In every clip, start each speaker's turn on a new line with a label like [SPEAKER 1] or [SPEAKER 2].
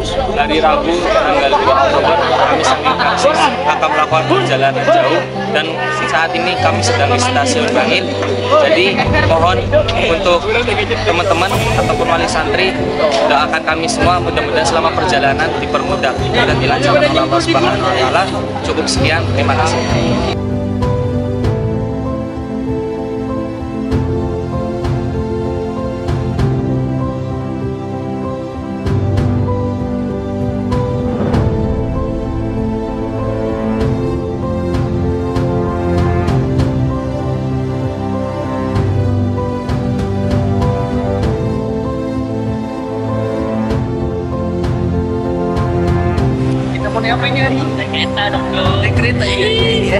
[SPEAKER 1] hari Rabu tanggal 2 Oktober kami sangat karsis akan melakukan perjalanan jauh, dan saat ini kami sedang di stasiun Bangil. Jadi mohon untuk teman-teman ataupun wali santri doakan kami semua, mudah-mudahan selama perjalanan dipermudah dan dilancarkan oleh Allah Subhanahu wa taala. Cukup sekian, terima kasih.
[SPEAKER 2] Apa nyari? Naik kereta dong. Naik kereta ya.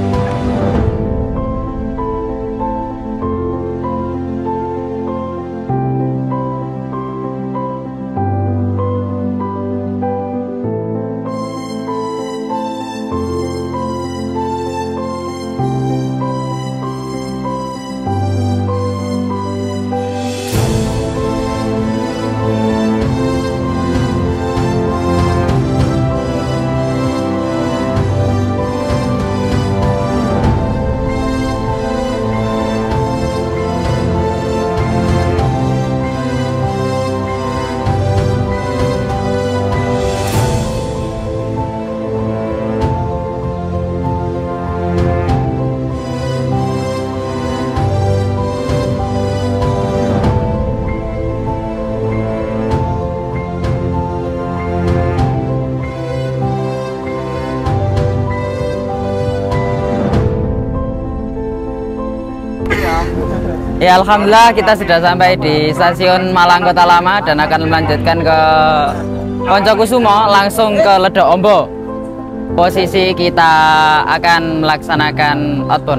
[SPEAKER 3] Ya, alhamdulillah kita sudah sampai di stasiun Malang Kota Lama dan akan melanjutkan ke Poncokusumo langsung ke Ledok Ombo. Posisi kita akan melaksanakan outbound.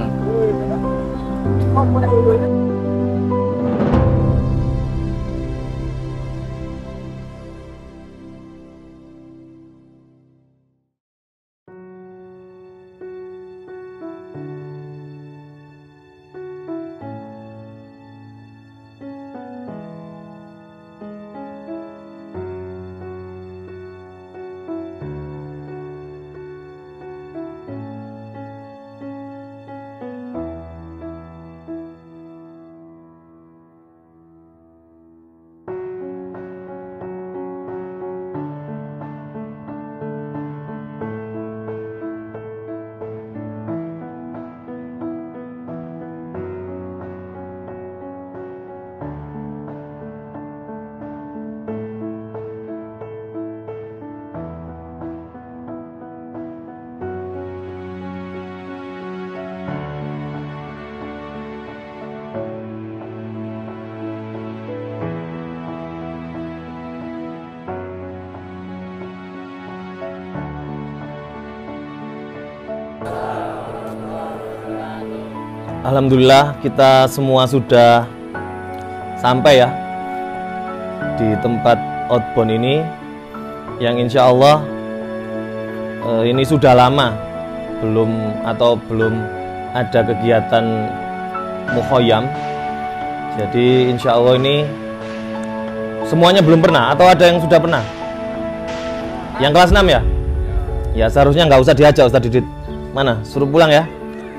[SPEAKER 4] Alhamdulillah kita semua sudah sampai ya di tempat outbound ini, yang insya Allah ini sudah lama belum ada kegiatan mukhoyam. Jadi insya Allah ini semuanya belum pernah, atau ada yang sudah pernah? Yang kelas 6 ya? Ya seharusnya nggak usah diajak Ustaz Didit. Mana? Suruh pulang ya.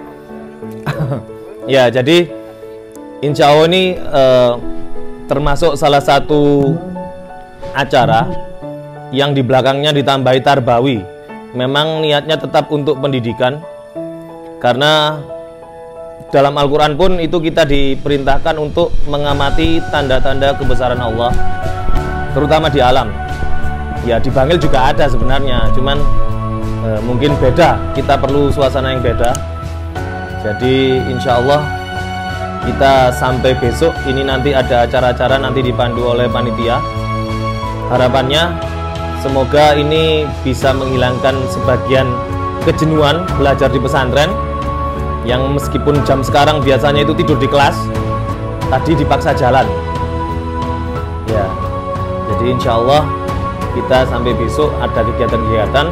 [SPEAKER 4] Ya, jadi insya Allah ini termasuk salah satu acara yang di belakangnya ditambahi tarbawi. Memang niatnya tetap untuk pendidikan, karena dalam Al-Quran pun itu kita diperintahkan untuk mengamati tanda-tanda kebesaran Allah, terutama di alam. Ya di Bangil juga ada sebenarnya, cuman mungkin beda, kita perlu suasana yang beda. Jadi insya Allah kita sampai besok ini nanti ada acara-acara nanti dipandu oleh panitia. Harapannya semoga ini bisa menghilangkan sebagian kejenuhan belajar di pesantren, yang meskipun jam sekarang biasanya itu tidur di kelas, tadi dipaksa jalan. Ya, jadi insya Allah kita sampai besok ada kegiatan-kegiatan.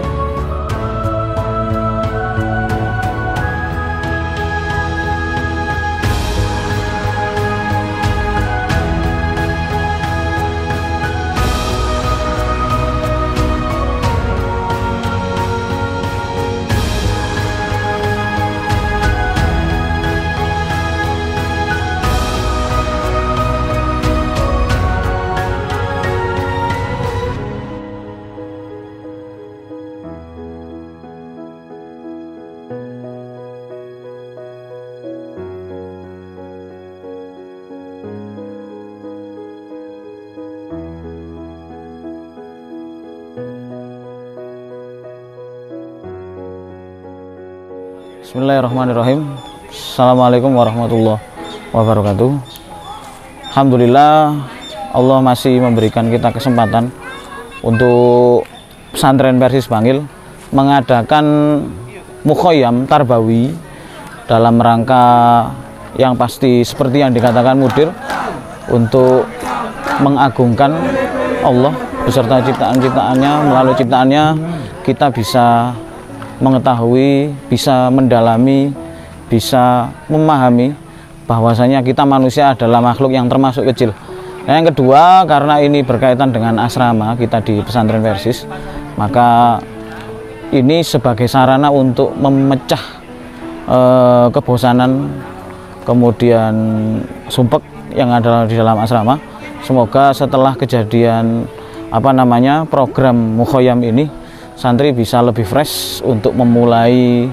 [SPEAKER 5] Bismillahirrahmanirrahim. Assalamualaikum warahmatullahi wabarakatuh. Alhamdulillah Allah masih memberikan kita kesempatan untuk pesantren Persis Bangil mengadakan mukhoyam tarbawi dalam rangka yang pasti seperti yang dikatakan mudir, untuk mengagungkan Allah beserta ciptaan-ciptaannya. Melalui ciptaannya kita bisa mengetahui, bisa mendalami, bisa memahami bahwasanya kita manusia adalah makhluk yang termasuk kecil. Nah, yang kedua, karena ini berkaitan dengan asrama kita di pesantren Persis, maka ini sebagai sarana untuk memecah kebosanan, kemudian sumpek yang ada di dalam asrama. Semoga setelah kejadian program mukhoyam ini, santri bisa lebih fresh untuk memulai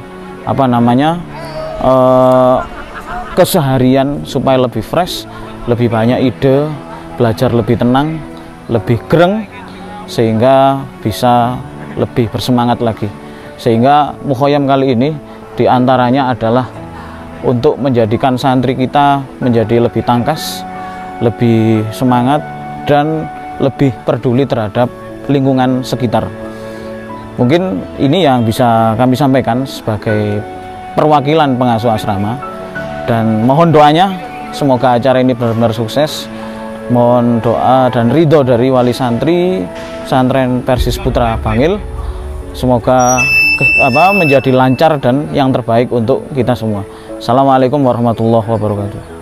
[SPEAKER 5] keseharian supaya lebih fresh, lebih banyak ide, belajar lebih tenang, lebih gereng, sehingga bisa lebih bersemangat lagi. Sehingga mukhoyam kali ini diantaranya adalah untuk menjadikan santri kita menjadi lebih tangkas, lebih semangat, dan lebih peduli terhadap lingkungan sekitar. Mungkin ini yang bisa kami sampaikan sebagai perwakilan pengasuh asrama, dan mohon doanya semoga acara ini benar-benar sukses. Mohon doa dan ridho dari wali santri pesantren Persis Putra Bangil, semoga menjadi lancar dan yang terbaik untuk kita semua. Assalamualaikum warahmatullahi wabarakatuh.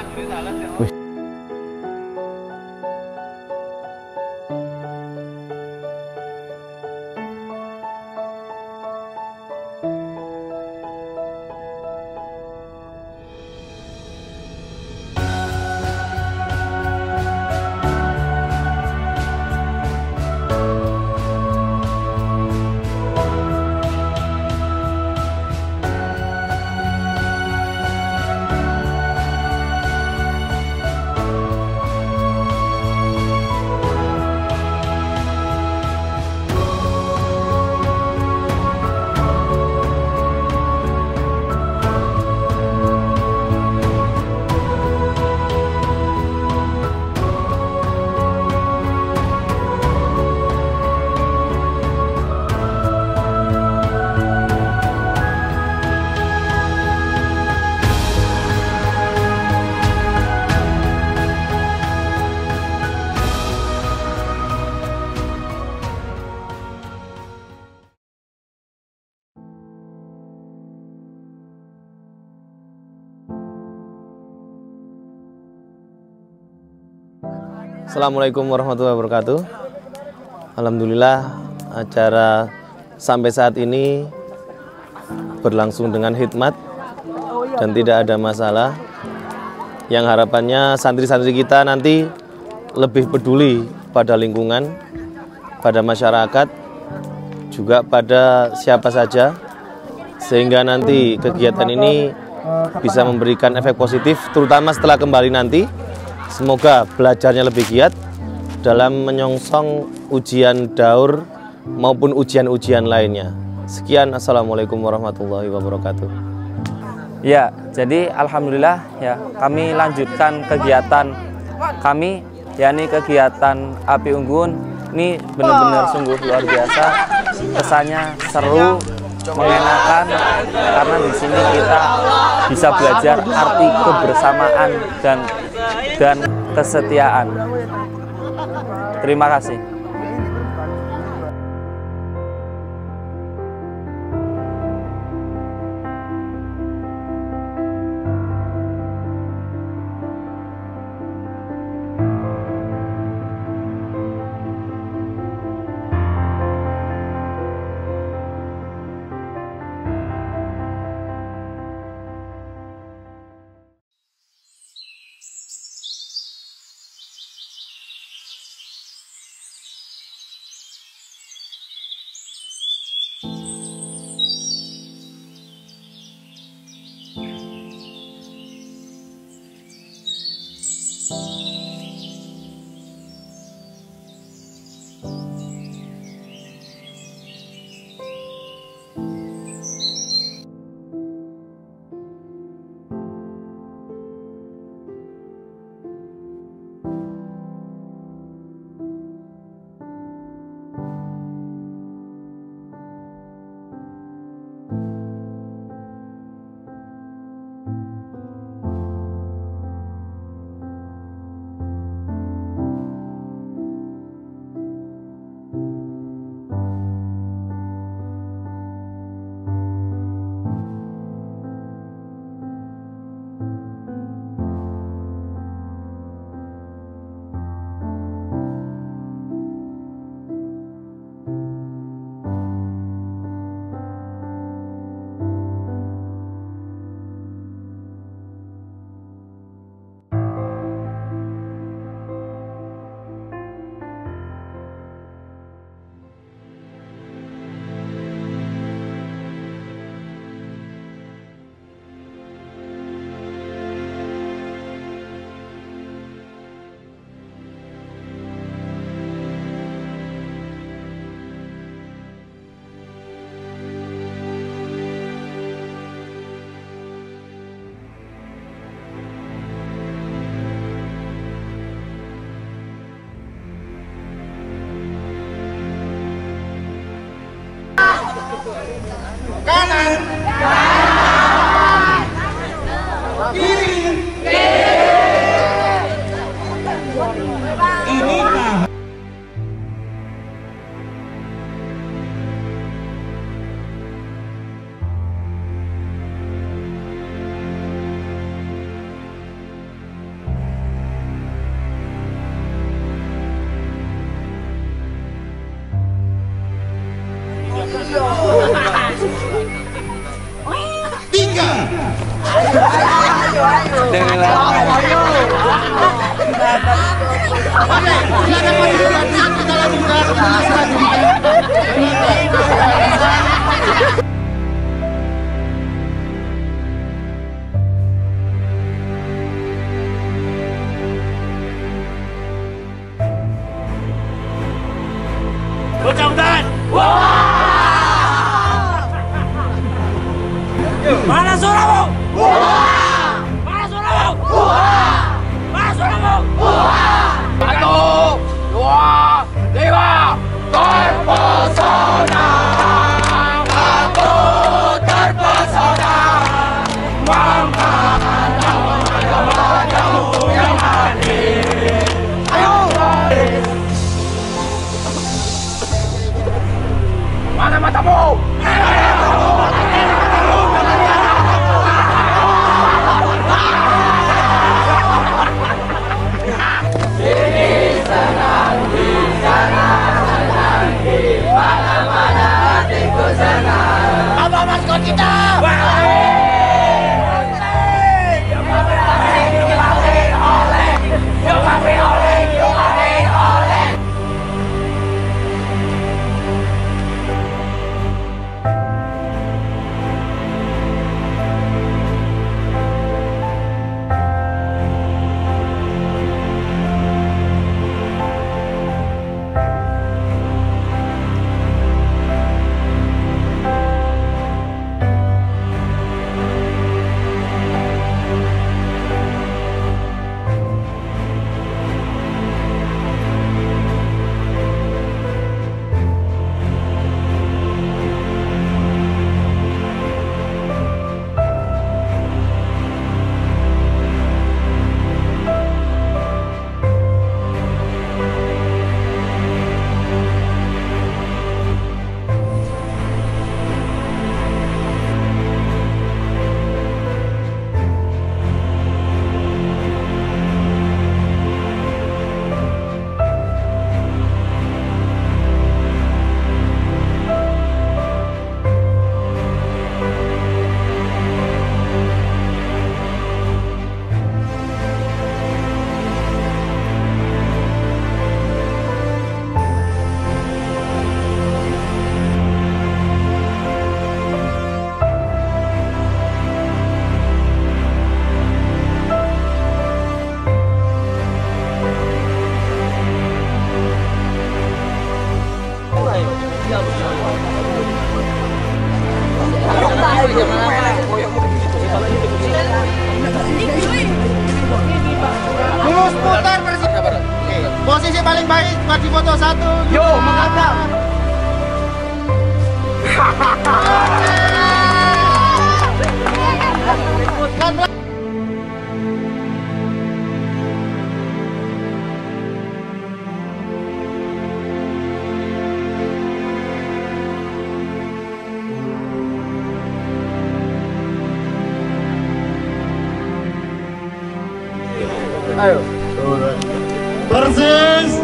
[SPEAKER 4] Assalamualaikum warahmatullahi wabarakatuh. Alhamdulillah acara sampai saat ini berlangsung dengan hikmat dan tidak ada masalah. Yang harapannya santri-santri kita nanti lebih peduli pada lingkungan, pada masyarakat, juga pada siapa saja, sehingga nanti kegiatan ini bisa memberikan efek positif, terutama setelah kembali nanti. Semoga belajarnya lebih giat dalam menyongsong ujian daur maupun ujian-ujian lainnya. Sekian, assalamualaikum warahmatullahi wabarakatuh.
[SPEAKER 1] Ya, jadi alhamdulillah ya kami lanjutkan kegiatan kami, yakni kegiatan Api Unggun. Ini benar-benar sungguh luar biasa. Kesannya seru, mengenakan, karena di sini kita bisa belajar arti kebersamaan dan kesetiaan. Terima kasih.
[SPEAKER 2] Mana suaramu? Mana suaramu? Mana suaramu? 1, 2, 3, terpesona, aku terpesona, memandang wajah-wajahmu yang manis. Ayo, mana matamu? Apa maskot kita?
[SPEAKER 6] Lurus putar posisi paling baik buat di foto 1. Yo, menghadap. Ayo. Persis.